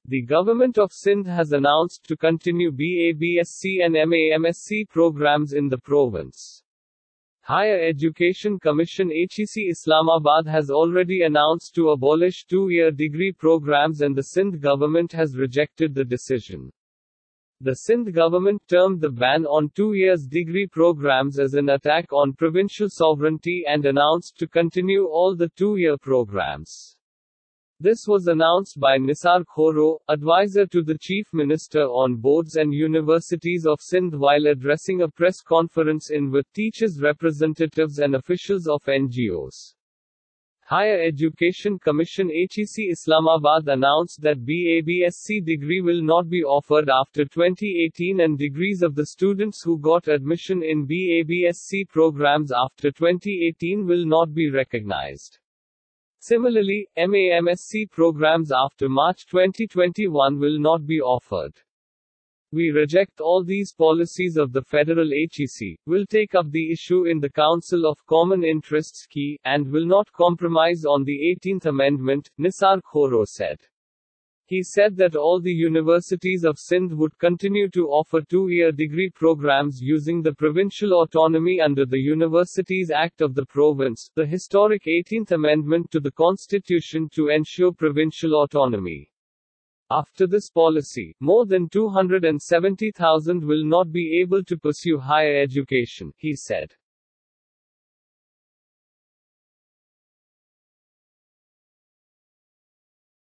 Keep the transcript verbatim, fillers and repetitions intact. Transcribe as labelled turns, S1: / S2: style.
S1: The Government of Sindh has announced to continue B A B S C and M A M S C programs in the province. Higher Education Commission H E C Islamabad has already announced to abolish two-year degree programs, and the Sindh government has rejected the decision. The Sindh government termed the ban on two years degree programs as an attack on provincial sovereignty and announced to continue all the two-year programs. This was announced by Nisar Khoro, advisor to the Chief Minister on Boards and Universities of Sindh, while addressing a press conference in with teachers' representatives and officials of N G Os. Higher Education Commission H E C Islamabad announced that B A B S C degree will not be offered after twenty eighteen, and degrees of the students who got admission in B A B S C programs after twenty eighteen will not be recognized. Similarly, M A M S C programs after March twenty twenty-one will not be offered. We reject all these policies of the federal H E C, will take up the issue in the Council of Common Interests (C I, and will not compromise on the eighteenth Amendment, Nisar Khoro said. He said that all the universities of Sindh would continue to offer two-year degree programs using the provincial autonomy under the Universities Act of the province, the historic eighteenth Amendment to the Constitution to ensure provincial autonomy. After this policy, more than two hundred seventy thousand will not be able to pursue higher education, he said.